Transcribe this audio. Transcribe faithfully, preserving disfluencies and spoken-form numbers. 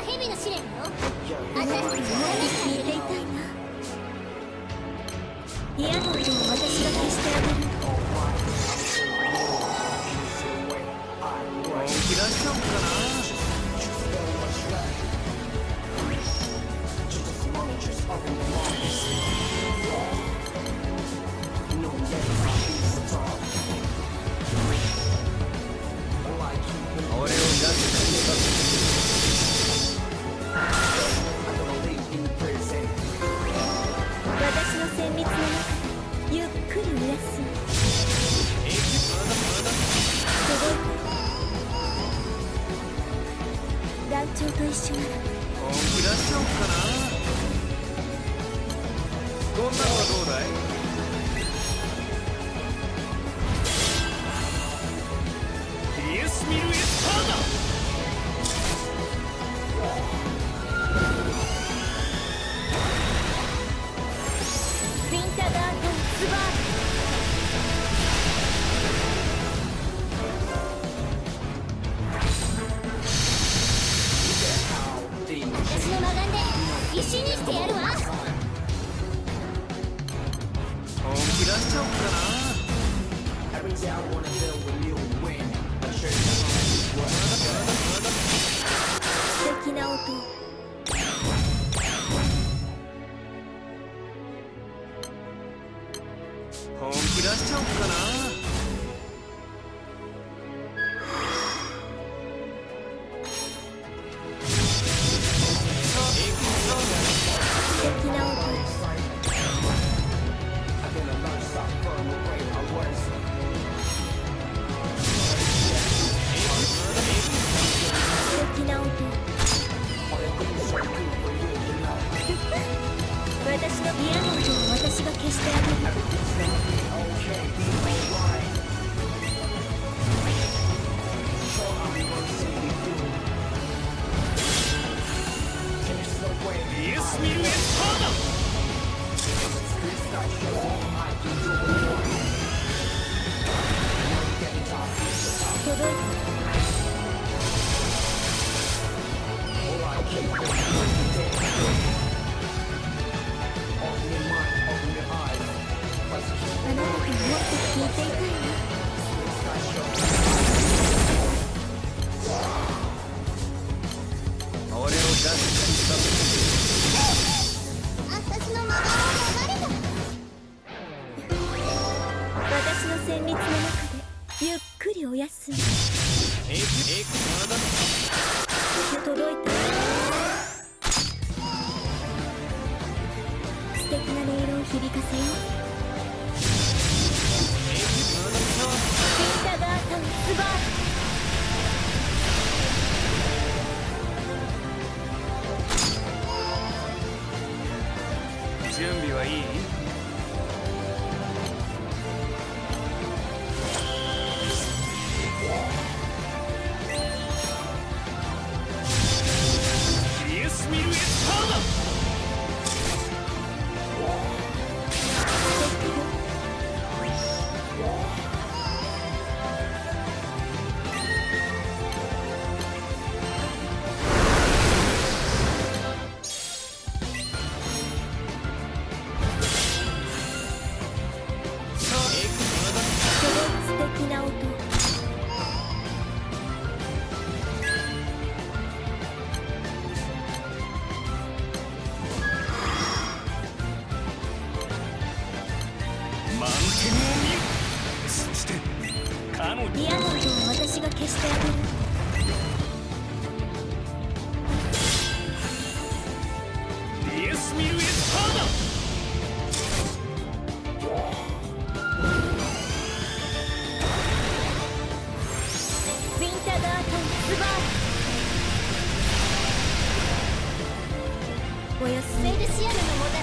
蛇の試練よ。 あなたに聞いていたいな。嫌な音を私が消してあげる。 本気出しちゃおうかな。俺をジャッジ私の旋律の中でゆっくりお休み。届いた。団長と一緒なら本気出しちゃおうかな。こんなのはどうだい。イエスミルエスターだ。 ウィンターガートンスバー私の魔眼で石にしてやるわ。 本気出しちゃおうかな。 素敵な音を。 本気出しちゃおうかな。 素敵な音を。素敵な音を。私の嫌な音を私が消してあげる。 イエスミルエスターだ。 届いた。あなたともっと聞いていたいな。 俺をジャッジさせて。 私の魔眼を逃れた。 私の旋律の中でゆっくりお休み。 ええまだ届いた。素敵な音色を響かせよう。ウィンターガートンスバー準備はいい。イエスミルエスターだ。 素敵な音。 満点を見る。そして彼女嫌な音を私が消してあげる。 イエスミルエスターだ。 ウィンターガートンスバーおやすみ。 ベルシアムのもた